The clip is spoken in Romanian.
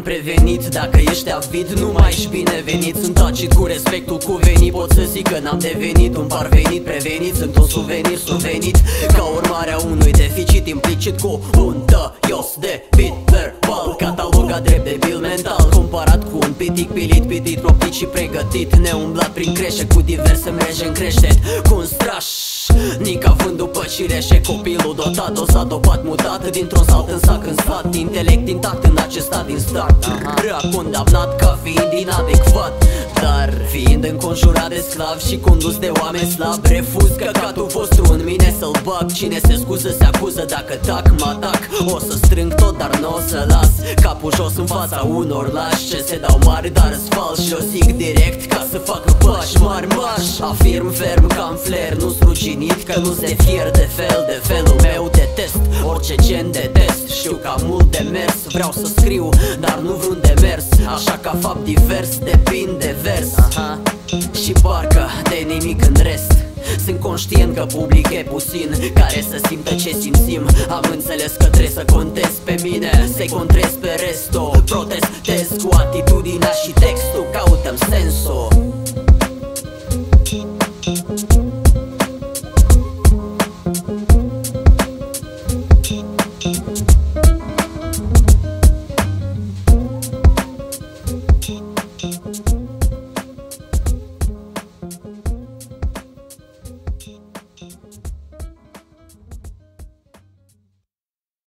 prevenit. Dacă ești avid, nu mai ești binevenit. Sunt tacit cu respectul cuvenit. Pot să zic că n-am devenit un parvenit prevenit. Sunt un suvenir suvenit, ca urmare a unui deficit implicit cu un tăios de beat verbal, catalogat drept debil mental, comparat cu un pitic pilit, pitit, roptit și pregătit, neumblat prin creșe cu diverse mreje în creștet, cu un straș nic având după cireșe. Copilul dotat, o s-a dopat, mutat dintr-un salt în sac în sfat, intelect intact în acest stat din start, rea condamnat ca fiind inadecvat. Dar fiind înconjurat de sclavi și condus de oameni slabi, refuz căcatul vostru în mine să-l bag. Cine se scuză se acuză, dacă tac mă atac. O să strâng tot, dar n-o să las capul jos în fața unor lași ce se dau mari, dar îs fals și o zic direct ca să facă pași mari marș. Afirm ferm ca în flair, nu struginit, că nu se fier de felul meu de test. Orice gen de test, știu că am mult de mers. Vreau să scriu, dar nu vreun demers, așa ca fapt divers, depind de vers. Și parcă de nimic în rest. Sunt conștient că public e puțin care să simtă ce simțim. Am înțeles că trebuie să contez pe mine, să-i contrez pe rest. O